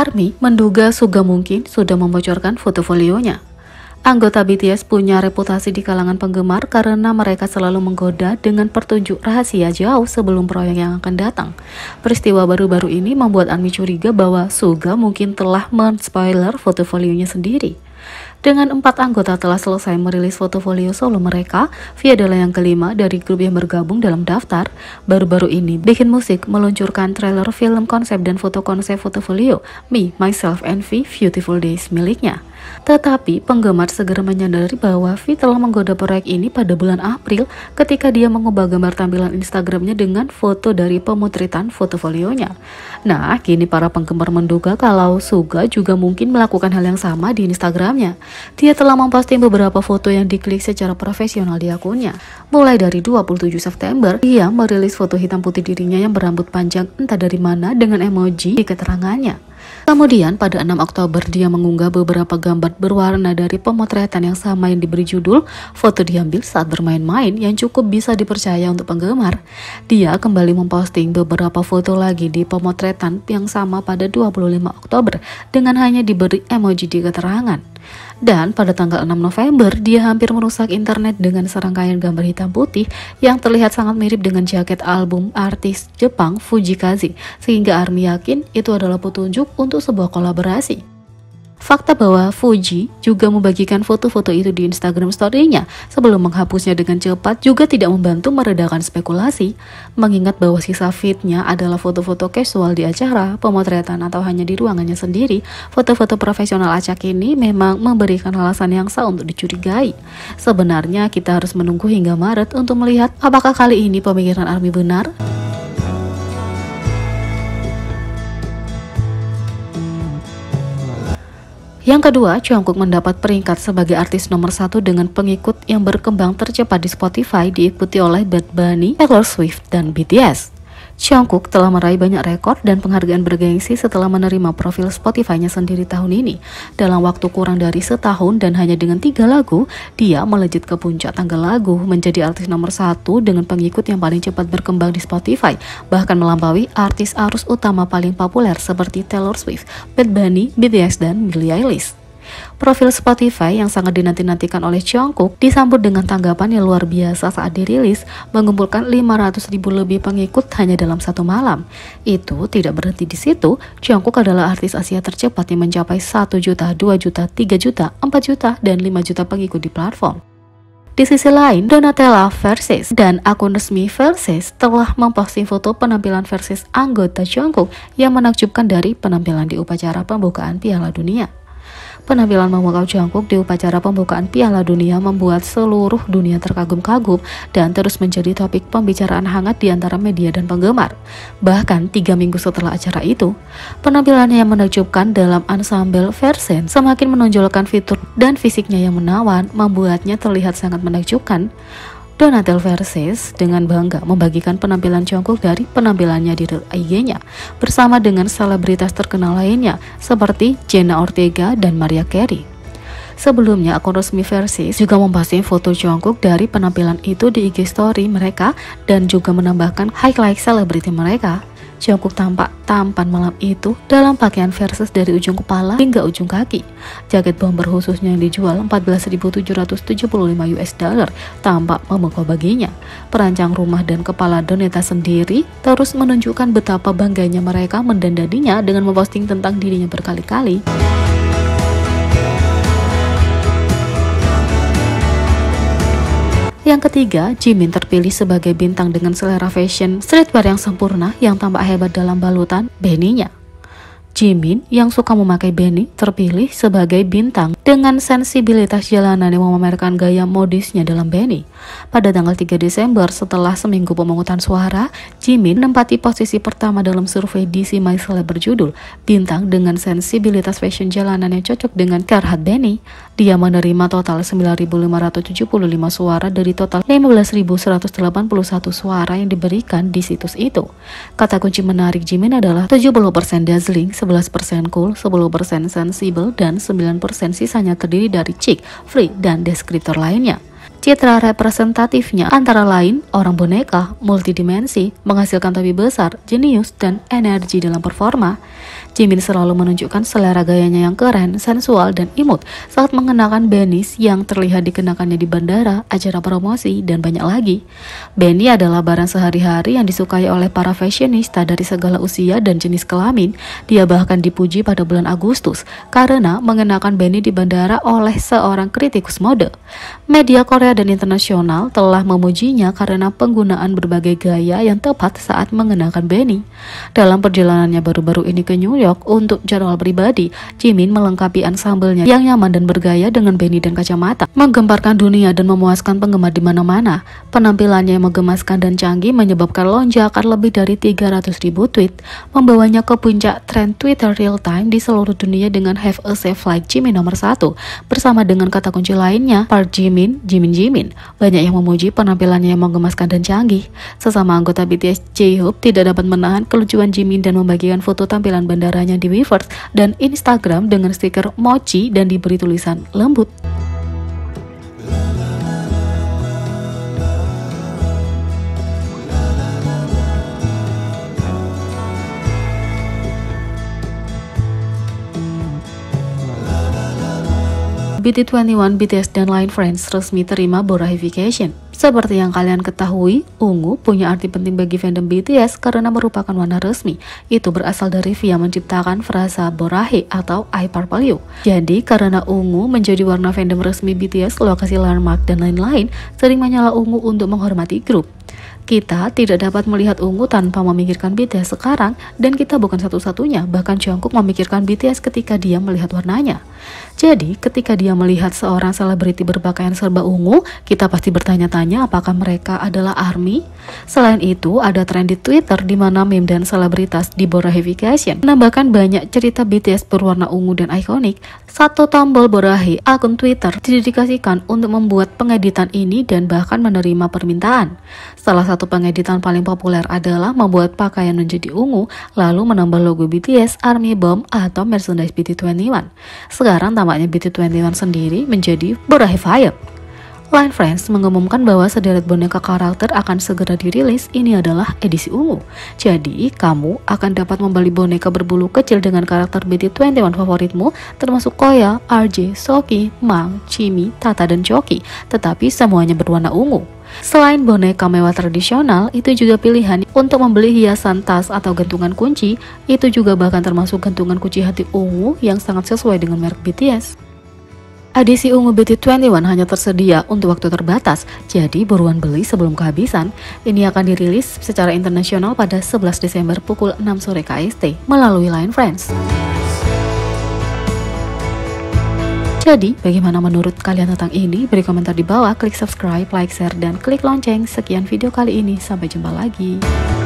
ARMY menduga Suga mungkin sudah membocorkan fotofolionya. Anggota BTS punya reputasi di kalangan penggemar karena mereka selalu menggoda dengan petunjuk rahasia jauh sebelum proyek yang akan datang. Peristiwa baru-baru ini membuat ARMY curiga bahwa Suga mungkin telah men-spoiler fotofolionya sendiri. Dengan 4 anggota telah selesai merilis fotofolio solo mereka, V adalah yang kelima dari grup yang bergabung dalam daftar. Baru-baru ini, Bikin Musik meluncurkan trailer film konsep dan foto konsep fotofolio Me, Myself, and V Beautiful Days miliknya. Tetapi penggemar segera menyadari bahwa V telah menggoda proyek ini pada bulan April ketika dia mengubah gambar tampilan Instagramnya dengan foto dari pemotretan fotofolionya. Nah, kini para penggemar menduga kalau Suga juga mungkin melakukan hal yang sama di Instagramnya. Dia telah memposting beberapa foto yang diklik secara profesional di akunnya. Mulai dari 27 September, dia merilis foto hitam putih dirinya yang berambut panjang entah dari mana dengan emoji di keterangannya. Kemudian pada 6 Oktober dia mengunggah beberapa gambar berwarna dari pemotretan yang sama yang diberi judul foto diambil saat bermain-main yang cukup bisa dipercaya untuk penggemar. Dia kembali memposting beberapa foto lagi di pemotretan yang sama pada 25 Oktober dengan hanya diberi emoji di keterangan. Dan pada tanggal 6 November, dia hampir merusak internet dengan serangkaian gambar hitam putih yang terlihat sangat mirip dengan jaket album artis Jepang Fujikaze, sehingga ARMY yakin itu adalah petunjuk untuk sebuah kolaborasi. Fakta bahwa Fuji juga membagikan foto-foto itu di Instagram story-nya sebelum menghapusnya dengan cepat juga tidak membantu meredakan spekulasi, mengingat bahwa sisa feed-nya adalah foto-foto casual di acara, pemotretan atau hanya di ruangannya sendiri. Foto-foto profesional acak ini memang memberikan alasan yang sah untuk dicurigai. Sebenarnya kita harus menunggu hingga Maret untuk melihat apakah kali ini pemikiran ARMY benar. Yang kedua, Jungkook mendapat peringkat sebagai artis nomor 1 dengan pengikut yang berkembang tercepat di Spotify, diikuti oleh Bad Bunny, Taylor Swift, dan BTS. Jungkook telah meraih banyak rekor dan penghargaan bergengsi setelah menerima profil Spotify-nya sendiri tahun ini. Dalam waktu kurang dari setahun dan hanya dengan 3 lagu, dia melejit ke puncak tangga lagu, menjadi artis nomor 1 dengan pengikut yang paling cepat berkembang di Spotify, bahkan melampaui artis arus utama paling populer seperti Taylor Swift, Bad Bunny, BTS, dan Billie Eilish. Profil Spotify yang sangat dinanti-nantikan oleh Jungkook disambut dengan tanggapan yang luar biasa saat dirilis, mengumpulkan 500.000 lebih pengikut hanya dalam 1 malam. Itu tidak berhenti di situ, Jungkook adalah artis Asia tercepat yang mencapai 1 juta, 2 juta, 3 juta, 4 juta, dan 5 juta pengikut di platform. Di sisi lain, Donatella Versace dan akun resmi Versace telah memposting foto penampilan Versace anggota Jungkook yang menakjubkan dari penampilan di upacara pembukaan Piala Dunia. Penampilan memukau Jungkook di upacara pembukaan Piala Dunia membuat seluruh dunia terkagum-kagum dan terus menjadi topik pembicaraan hangat di antara media dan penggemar. Bahkan 3 minggu setelah acara itu, penampilannya yang menakjubkan dalam ensemble Versace semakin menonjolkan fitur dan fisiknya yang menawan, membuatnya terlihat sangat menakjubkan. Donatella Versace dengan bangga membagikan penampilan Jungkook dari penampilannya di IG-nya bersama dengan selebritas terkenal lainnya seperti Jenna Ortega dan Mariah Carey. Sebelumnya, akun resmi Versace juga memposting foto Jungkook dari penampilan itu di IG story mereka dan juga menambahkan highlight selebriti mereka. Jungkook tampak tampan malam itu dalam pakaian Versace dari ujung kepala hingga ujung kaki. Jaket bomber khususnya yang dijual 14.775 US dollar tampak memukau baginya. Perancang rumah dan kepala Donetta sendiri terus menunjukkan betapa bangganya mereka mendandaninya dengan memposting tentang dirinya berkali-kali. Yang ketiga, Jimin terpilih sebagai bintang dengan selera fashion streetwear yang sempurna yang tampak hebat dalam balutan beanie-nya. Jimin yang suka memakai beanie terpilih sebagai bintang dengan sensibilitas jalanan yang memamerkan gaya modisnya dalam beanie. Pada tanggal 3 Desember setelah seminggu pemungutan suara, Jimin menempati posisi pertama dalam survei DC My Celeb berjudul Bintang dengan sensibilitas fashion jalanan yang cocok dengan Carhartt beanie. Dia menerima total 9.575 suara dari total 15.181 suara yang diberikan di situs itu. Kata kunci menarik Jimin adalah 70% dazzling, 11% cool, 10% sensible, dan 9% sisanya terdiri dari chic, free, dan deskriptor lainnya. Citra representatifnya antara lain orang boneka, multidimensi, menghasilkan topi besar, jenius, dan energi dalam performa. Jimin selalu menunjukkan selera gayanya yang keren, sensual, dan imut saat mengenakan beanies yang terlihat dikenakannya di bandara, acara promosi, dan banyak lagi. Beanie adalah barang sehari-hari yang disukai oleh para fashionista dari segala usia dan jenis kelamin. Dia bahkan dipuji pada bulan Agustus karena mengenakan beanie di bandara oleh seorang kritikus mode. Media Korea dan internasional telah memujinya karena penggunaan berbagai gaya yang tepat saat mengenakan beanie. Dalam perjalanannya baru-baru ini ke New York untuk jadwal pribadi, Jimin melengkapi ensemble-nya yang nyaman dan bergaya dengan beanie dan kacamata, menggemparkan dunia dan memuaskan penggemar di mana-mana. Penampilannya yang menggemaskan dan canggih menyebabkan lonjakan lebih dari 300.000 tweet, membawanya ke puncak tren Twitter real time di seluruh dunia dengan Have a Safe Flight Jimin nomor 1, bersama dengan kata kunci lainnya Park Jimin, Jimin Jimin. Banyak yang memuji penampilannya yang menggemaskan dan canggih. Sesama anggota BTS, J-Hope tidak dapat menahan kelucuan Jimin dan membagikan foto tampilan bandaranya di Weverse dan Instagram dengan stiker mochi dan diberi tulisan lembut. BT21, BTS, dan Line Friends resmi terima Borahification. Seperti yang kalian ketahui, ungu punya arti penting bagi fandom BTS karena merupakan warna resmi. Itu berasal dari V yang menciptakan frasa Borahi atau I Purple You. Jadi karena ungu menjadi warna fandom resmi BTS, lokasi landmark dan lain-lain sering menyala ungu untuk menghormati grup. Kita tidak dapat melihat ungu tanpa memikirkan BTS sekarang, dan kita bukan satu-satunya, bahkan Jungkook memikirkan BTS ketika dia melihat warnanya. Jadi, ketika dia melihat seorang selebriti berpakaian serba ungu, kita pasti bertanya-tanya apakah mereka adalah ARMY? Selain itu, ada tren di Twitter di mana meme dan selebritas di Borahification menambahkan banyak cerita BTS berwarna ungu dan ikonik. Satu tombol Borahi, akun Twitter, didedikasikan untuk membuat pengeditan ini dan bahkan menerima permintaan. Salah satu pengeditan paling populer adalah membuat pakaian menjadi ungu, lalu menambah logo BTS, ARMY Bomb, atau merchandise BT21. Sekarang tampaknya BT21 sendiri menjadi Borahified. Line Friends mengumumkan bahwa sederet boneka karakter akan segera dirilis. Ini adalah edisi ungu. Jadi, kamu akan dapat membeli boneka berbulu kecil dengan karakter BT21 favoritmu, termasuk Koya, RJ, Soki, Mang, Chimi, Tata, dan Choki, tetapi semuanya berwarna ungu. Selain boneka mewah tradisional, itu juga pilihan untuk membeli hiasan tas atau gantungan kunci. Itu juga bahkan termasuk gantungan kunci hati ungu yang sangat sesuai dengan merek BTS. Edisi ungu BT21 hanya tersedia untuk waktu terbatas, jadi buruan beli sebelum kehabisan. Ini akan dirilis secara internasional pada 11 Desember pukul 6 sore KST melalui Line Friends. Jadi, bagaimana menurut kalian tentang ini? Beri komentar di bawah, klik subscribe, like, share, dan klik lonceng. Sekian video kali ini, sampai jumpa lagi.